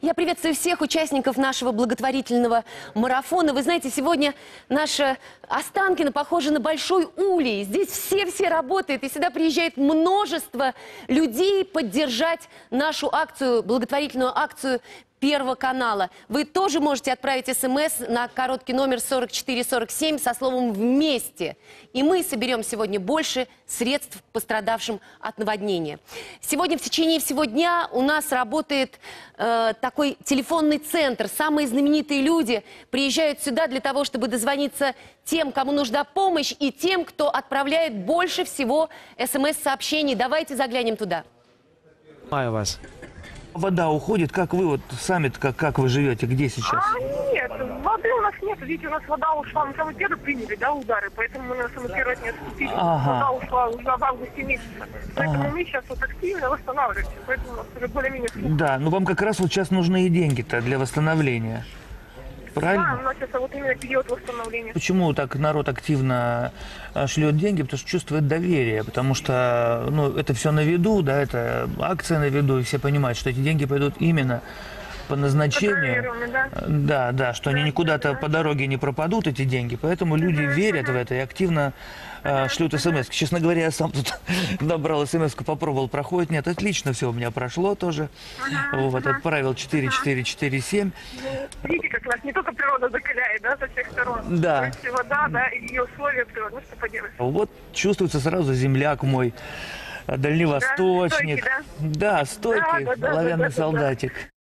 Я приветствую всех участников нашего благотворительного марафона. Вы знаете, сегодня наша Останкино похожа на большой улей. Здесь все работают, и сюда приезжает множество людей поддержать нашу акцию, благотворительную акцию Первого канала. Вы тоже можете отправить СМС на короткий номер 4447 со словом «Вместе». И мы соберем сегодня больше средств пострадавшим от наводнения. Сегодня в течение всего дня у нас работает такой телефонный центр. Самые знаменитые люди приезжают сюда для того, чтобы дозвониться тем, кому нужна помощь, и тем, кто отправляет больше всего СМС-сообщений. Давайте заглянем туда. Понимаю вас. Вода уходит, как вы вот сами-то, как вы живете, где сейчас? Нет, воды у нас нет. Видите, у нас вода ушла, мы самые первые приняли, да, удары, поэтому мы на самые первые не отступили. Вода ушла уже в августе месяце. Поэтому мы сейчас вот активно восстанавливаемся, поэтому у нас уже более-менее... Да, но вам как раз вот сейчас нужны и деньги-то для восстановления. Правильно? Да, у нас сейчас вот именно период восстановления. Почему так народ активно шлет деньги? Потому что чувствует доверие, потому что ну, это все на виду, да, это акция на виду, и все понимают, что эти деньги пойдут именно по назначению. Да, что они никуда-то по дороге не пропадут, эти деньги. Поэтому люди верят в это и активно шлют смс. Честно говоря, я сам тут набрал смс-ку, попробовал, проходит. Нет, отлично, все у меня прошло тоже. Вот, отправил 4447. Видите, как нас не только природа закаляет, да, со всех сторон. Да. То есть вода, да, и ее условия природы, ну что поделать. Вот чувствуется сразу земляк мой, дальневосточник. Да, стойкий, да? Да, стойкий, оловянный солдатик.